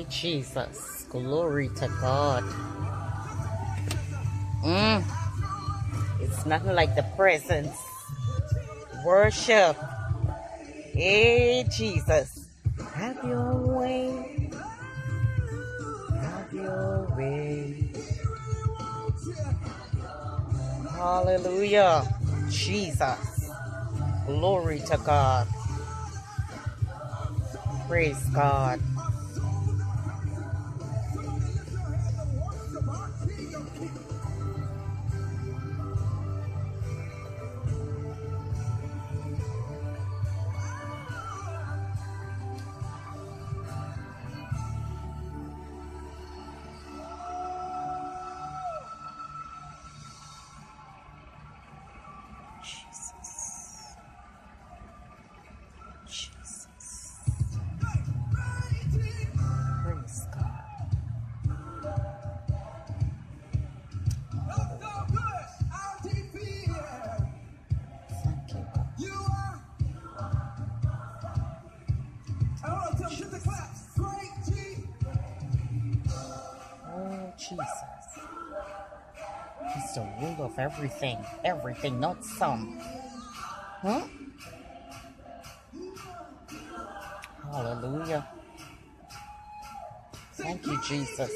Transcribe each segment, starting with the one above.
Jesus. Glory to God. It's nothing like the presence. Worship. Hey, Jesus. Have your way. Have your way. Hallelujah. Jesus. Glory to God. Praise God. Praise God. Thank you, God. Oh, Jesus. He's the ruler of everything. Everything, not some. Huh? Hallelujah. Thank you, Jesus.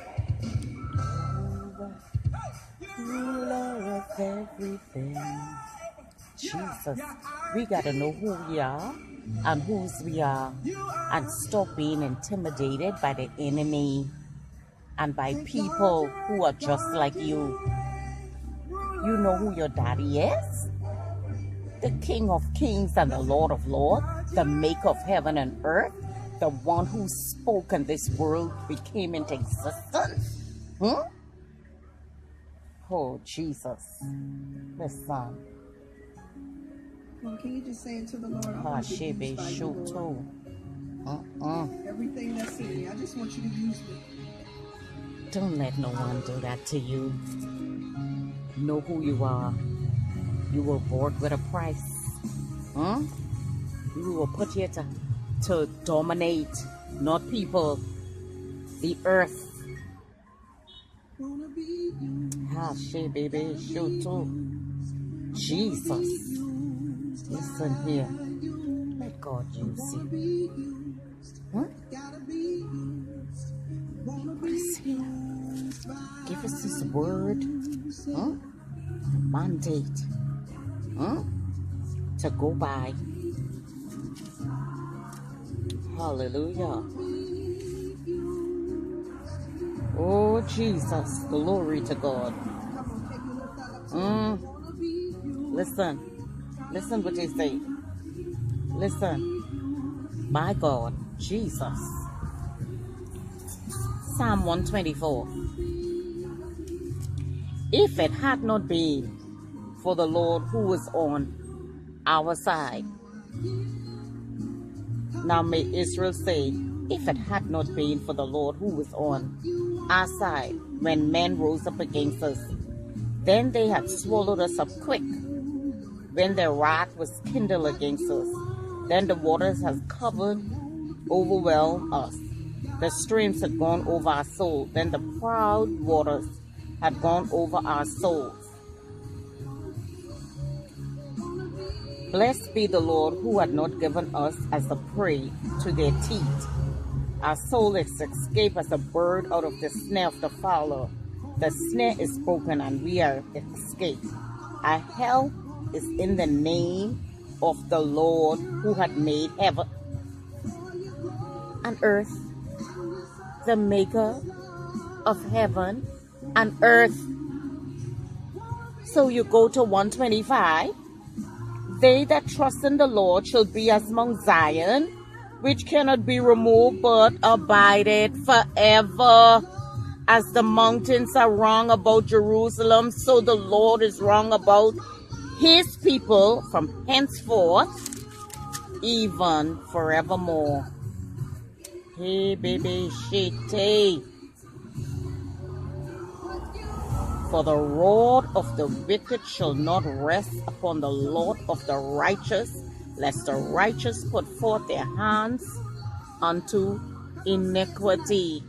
Ruler of everything. Jesus. We got to know who we are and whose we are, and stop being intimidated by the enemy and by people who are just like you. You know who your daddy is? The King of Kings and the Lord of Lords, the maker of heaven and earth, the one who spoke and this world became into existence. Oh, Jesus. Listen. Well, can you just say it to the Lord? I want to be used by you, Lord. Everything that's in me, I just want you to use me. Don't let no one do that to you. Know who you are. You were bought with a price. You were put here to dominate, not people. The earth. Baby, shoot too. Jesus. Listen here. Let God use you. Give us this word. Mandate. To go by. Hallelujah. Oh, Jesus. Glory to God. Listen. Listen what they say. Listen. My God. Jesus. Psalm 124. If it had not been for the Lord who was on our side. Now may Israel say, if it had not been for the Lord who was on our side when men rose up against us, then they had swallowed us up quick. When their wrath was kindled against us, then the waters had covered, overwhelmed us. The streams had gone over our soul. Then the proud waters had gone over our souls. Blessed be the Lord who had not given us as a prey to their teeth. Our soul is escaped as a bird out of the snare of the fowler. The snare is broken and we are escaped. Our help is in the name of the Lord who had made heaven and earth, the maker of heaven and earth. So you go to 125. They that trust in the Lord shall be as Mount Zion, which cannot be removed but abideth forever. As the mountains are wrong about Jerusalem, so the Lord is wrong about his people from henceforth, even forevermore. Hey, baby, shit. For the rod of the wicked shall not rest upon the lot of the righteous, lest the righteous put forth their hands unto iniquity.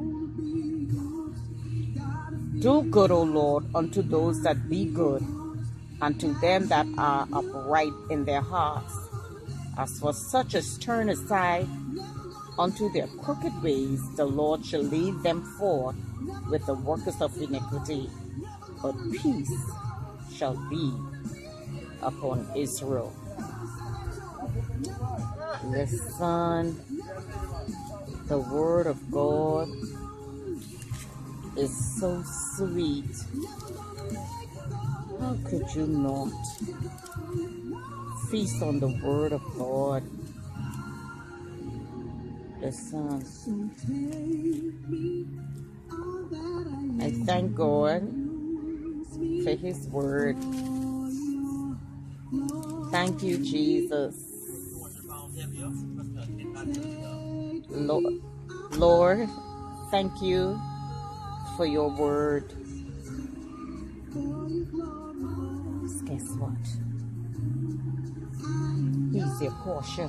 Do good, O Lord, unto those that be good, and to them that are upright in their hearts. As for such as turn aside unto their crooked ways, the Lord shall lead them forth with the workers of iniquity, but peace shall be upon Israel. Listen, the word of God is so sweet. How could you not feast on the word of God? Listen, I thank God for his word. Thank you, Jesus. Lord, thank you for your word. Guess what? He's your portion.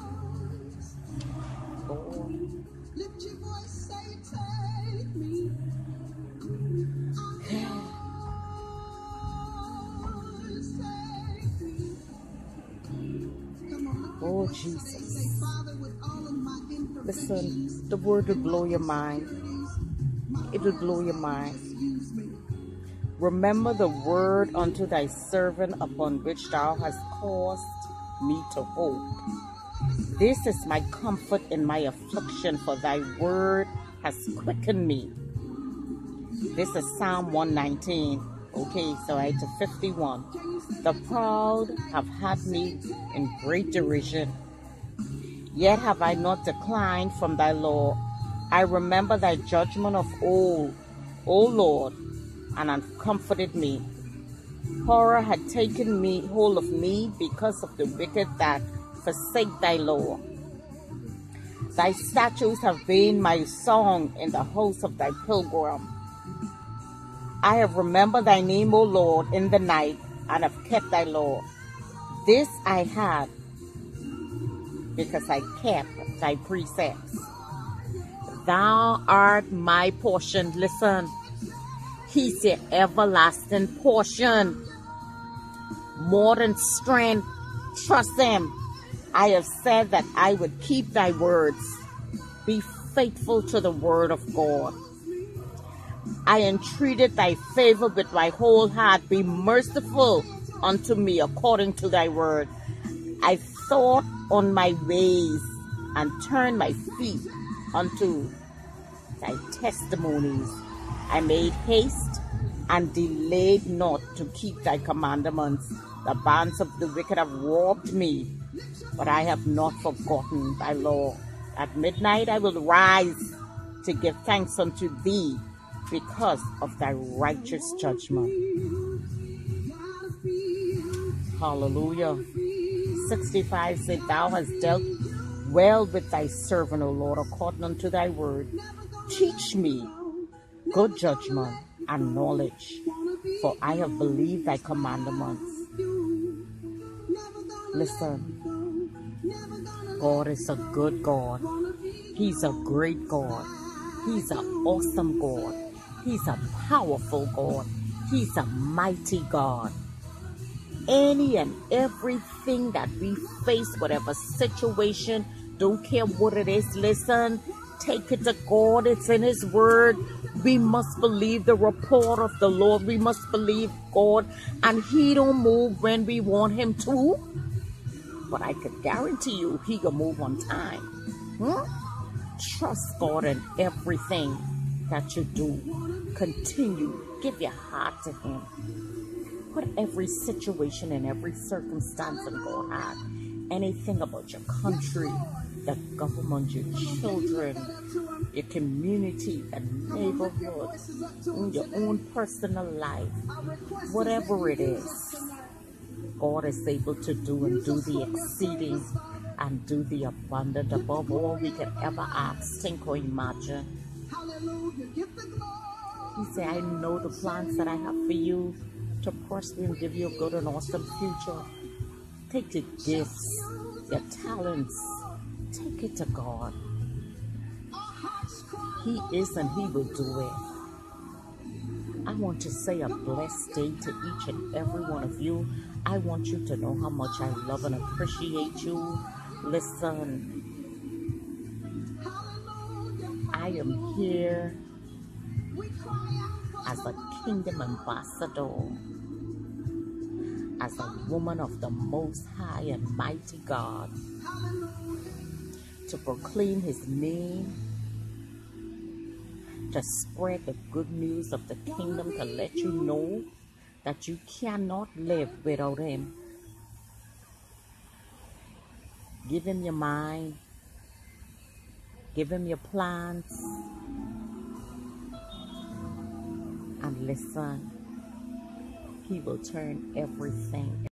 Lord. Lift your voice, say, take me. Oh, Jesus. Listen, the word will blow your mind. It will blow your mind. Remember the word unto thy servant upon which thou hast caused me to hope. This is my comfort in my affliction, for thy word has quickened me. This is Psalm 119. Okay, so I to 51. The proud have had me in great derision, yet have I not declined from thy law. I remember thy judgment of old, O Lord, and have comforted me. Horror had taken me hold of me because of the wicked that forsake thy law. Thy statutes have been my song in the house of thy pilgrim. I have remembered thy name, O Lord, in the night, and have kept thy law. This I had because I kept thy precepts. Thou art my portion. Listen, he's your everlasting portion. More than strength, trust him. I have said that I would keep thy words. Be faithful to the word of God. I entreated thy favor with my whole heart. Be merciful unto me according to thy word. I thought on my ways and turned my feet unto thy testimonies. I made haste and delayed not to keep thy commandments. The bands of the wicked have robbed me, but I have not forgotten thy law. At midnight I will rise to give thanks unto thee because of thy righteous judgment. Hallelujah. 65 said, Thou hast dealt well with thy servant, O Lord, according unto thy word. Teach me good judgment and knowledge, for I have believed thy commandments. Listen, God is a good God. He's a great God. He's an awesome God. He's a powerful God. He's a mighty God. Any and everything that we face, whatever situation, don't care what it is, listen, take it to God. It's in his word. We must believe the report of the Lord. We must believe God, and he don't move when we want him to, but I could guarantee you he can move on time. Trust God in everything that you do. Continue. Give your heart to him. Put every situation and every circumstance in God's heart. Anything about your country, the government, your children, your community, the neighborhood, your own personal life, whatever it is, God is able to do and do the exceeding and do the abundant above all we can ever ask, think, or imagine. He said, I know the plans that I have for you, to prosper and give you a good and awesome future. Take your gifts, your talents, take it to God. He is and He will do it. I want to say a blessed day to each and every one of you. I want you to know how much I love and appreciate you. Listen, I am here as a kingdom ambassador, as a woman of the Most High and Mighty God, to proclaim His name, to spread the good news of the kingdom, to let you know that you cannot live without Him. Give Him your mind, give Him your plans, and listen. He will turn everything